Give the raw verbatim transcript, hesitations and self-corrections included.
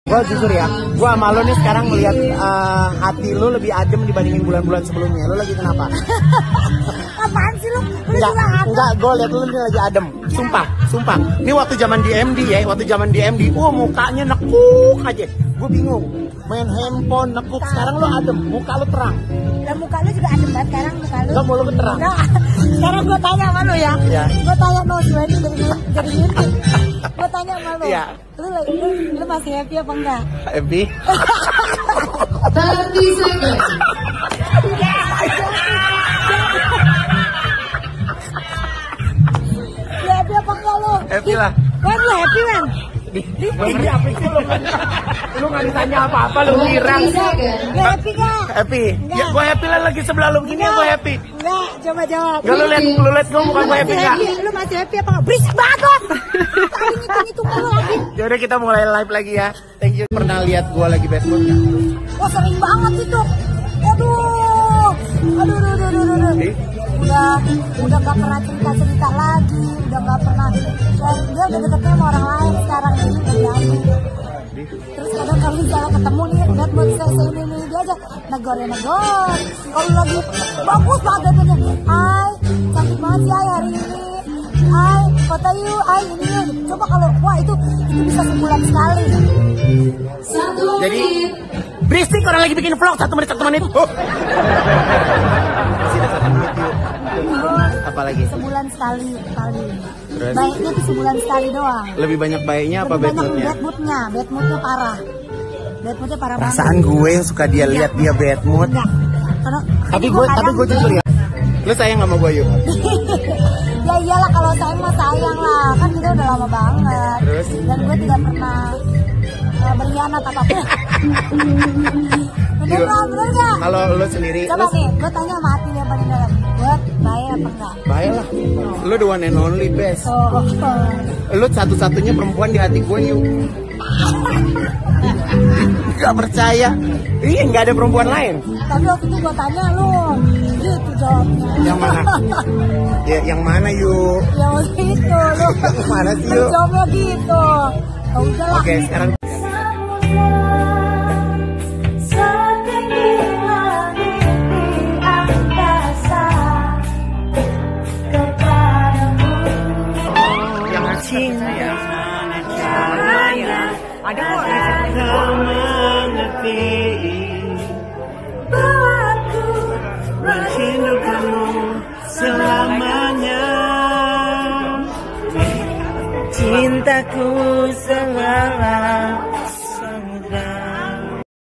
Gue jujur ya, gue sama lo nih sekarang melihat uh, hati lo lebih adem dibandingin bulan-bulan sebelumnya. Lo lagi kenapa? Apaan sih lo? Lo Enggak, juga adem. enggak, gue liat lo nih lagi adem. Sumpah, sumpah. Ini waktu zaman di M D ya, waktu zaman di M D, wah mukanya nekuk aja. Gue bingung, main handphone nekuk. Sekarang lo adem, muka lo terang. Lah muka lo juga adem banget sekarang muka lo. Lo mau lo terang. Nah, sekarang gue tanya sama lo ya. Ya. Gue tanya no jadi jadi jadi mimpi. Gue tanya sama lo. Ya. Lu, lu, lu masih happy apa enggak? Happy? thirty seconds. Lu happy apa enggak lo? Happy lah. Kan lu happy kan? Ini apa sih lo? Lu nggak ditanya apa-apa, lu girang. Lu happy gak? Happy? Ya gue happy lah, lagi sebelah lu begini ya gue happy. Enggak, coba jawab. Gak lu liat, lu liat gue bukan gue happy Masih gak? happy, lu masih happy apa enggak? Berisik banget lo. Tadi ngitung-ngitung mulu lagi. Yaudah kita mulai live lagi ya. Thank you. Pernah lihat gue lagi bad mood gak? Wah sering banget itu. Aduh. Aduh, aduh, aduh, aduh, aduh. Udah, udah gak pernah cerita-cerita lagi. Udah gak pernah. Ya, dia udah deketnya sama orang lain sekarang. Ini udah jadi. Terus kadang kalau misalnya ketemu nih, lihat buat saya ini nih dia aja negor ya negor. Kalau lagi bagus banget dia, ay cantik banget sih ay hari ini, ay foto yuk, ay ini yuk. Coba kalau wah itu itu bisa sebulan sekali. Satu Jadi menit. berisik orang lagi bikin vlog satu menit satu menit. Oh. Masih ada satu menit yuk. Apa lagi? Sebulan sekali kali. Terus? Baiknya tuh sebulan sekali doang. Lebih banyak baiknya apa Lebih bad banyak moodnya? bad moodnya, bad moodnya parah. Bad moodnya parah banget. Perasaan gue yang suka dia lihat dia bad mood. Enggak. Karena Tapi ini gue kadang- tapi gue jujur ya. Lu sayang sama gue yuk. Ya iyalah kalau sayang mah sayang lah, kan kita udah lama banget. Terus? Dan gue tidak pernah uh, berkhianat apapun. Bener nggak? Bener nggak? Kalau lu sendiri, Coba lu nih, gue tanya sama hati yang paling dalam. Buat bayar apa enggak? baik lah. Lu the one and only best. Oh, oh, oh. Lu satu-satunya perempuan di hati gue yuk. Gak percaya. Iya nggak ada perempuan lain. Tapi waktu itu gue tanya lu, gitu jawabnya. Yang mana? Ya, yang mana yuk? Ya waktu itu lu. Mana sih yuk? Jawabnya gitu. Oh, udahlah. Oke sekarang. Ada kok mengerti bahwa aku merindu kamu selamanya, cintaku selama